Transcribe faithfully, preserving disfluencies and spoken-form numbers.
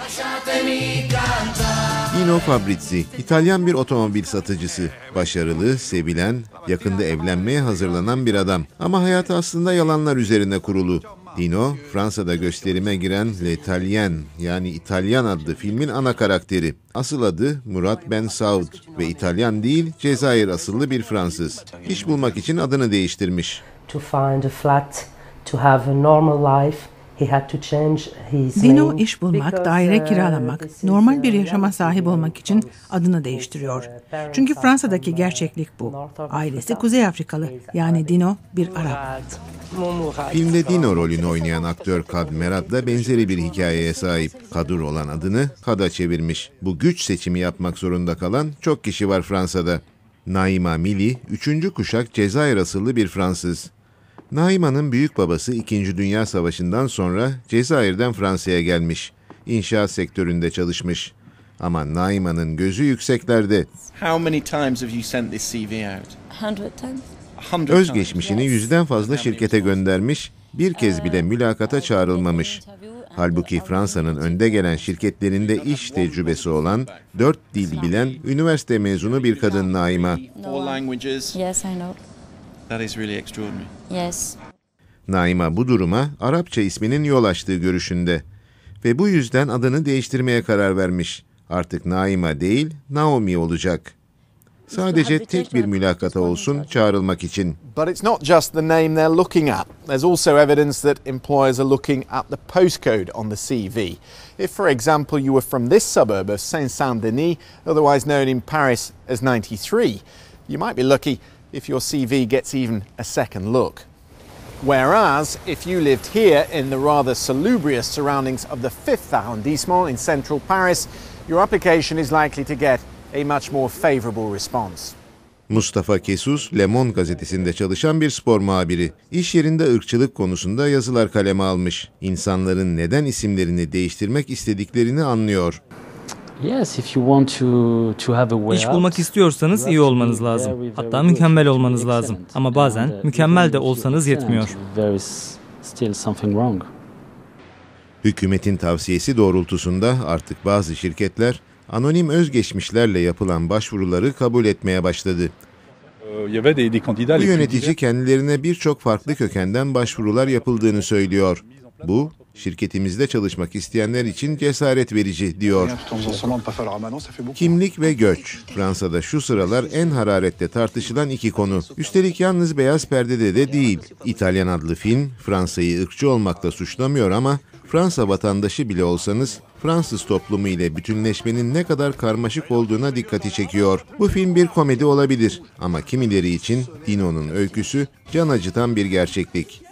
Dino Fabrizi, İtalyan bir otomobil satıcısı. Başarılı, sevilen, yakında evlenmeye hazırlanan bir adam. Ama hayatı aslında yalanlar üzerine kurulu. Dino, Fransa'da gösterime giren L'Italien yani İtalyan adlı filmin ana karakteri. Asıl adı Murat Ben Saud ve İtalyan değil, Cezayir asıllı bir Fransız. İş bulmak için adını değiştirmiş. To find a flat, to have a normal life. Dino iş bulmak, daire kiralamak, normal bir yaşama sahip olmak için adını değiştiriyor. Çünkü Fransa'daki gerçeklik bu. Ailesi Kuzey Afrikalı, yani Dino bir Arap. Filmde Dino rolünü oynayan aktör Kad Merad da benzeri bir hikayeye sahip. Kadur olan adını Kad'a çevirmiş. Bu güç seçimi yapmak zorunda kalan çok kişi var Fransa'da. Naima Mili, üçüncü kuşak Cezayir asıllı bir Fransız. Naima'nın büyük babası İkinci Dünya Savaşı'ndan sonra Cezayir'den Fransa'ya gelmiş. İnşaat sektöründe çalışmış. Ama Naima'nın gözü yükseklerde. How many times have you sent this C V out? hundred times. Özgeçmişini yüzden fazla şirkete göndermiş, bir kez bile mülakata çağrılmamış. Halbuki Fransa'nın önde gelen şirketlerinde iş tecrübesi olan, dört dil bilen, üniversite mezunu bir kadın Naima. Yes, I know. That is really extraordinary. Yes. Naima bu duruma Arapça isminin yol açtığı görüşünde. Ve bu yüzden adını değiştirmeye karar vermiş. Artık Naima değil, Naomi olacak. Sadece tek bir mülakata olsun çağrılmak için. But it's not just the name they're looking at. There's also evidence that employers are looking at the postcode on the C V. If, for example, you were from this suburb of Saint-Saint-Denis, otherwise known in Paris as ninety-three, you might be lucky if your C V gets even a second look. Whereas, if you lived here in the rather salubrious surroundings of the fifth arrondissement in central Paris, your application is likely to get a much more favorable response. Mustafa Kesus, Le Monde gazetesinde çalışan bir spor muhabiri. İş yerinde ırkçılık konusunda yazılar kaleme almış. İnsanların neden isimlerini değiştirmek istediklerini anlıyor. İş bulmak istiyorsanız iyi olmanız lazım. Hatta mükemmel olmanız lazım. Ama bazen mükemmel de olsanız yetmiyor. Hükümetin tavsiyesi doğrultusunda artık bazı şirketler anonim özgeçmişlerle yapılan başvuruları kabul etmeye başladı. Bu yönetici kendilerine birçok farklı kökenden başvurular yapıldığını söylüyor. Bu, şirketimizde çalışmak isteyenler için cesaret verici, diyor. Kimlik ve göç. Fransa'da şu sıralar en hararetle tartışılan iki konu. Üstelik yalnız beyaz perdede de değil. İtalyan adlı film, Fransa'yı ırkçı olmakla suçlamıyor ama Fransa vatandaşı bile olsanız Fransız toplumu ile bütünleşmenin ne kadar karmaşık olduğuna dikkati çekiyor. Bu film bir komedi olabilir ama kimileri için Dino'nun öyküsü can acıtan bir gerçeklik.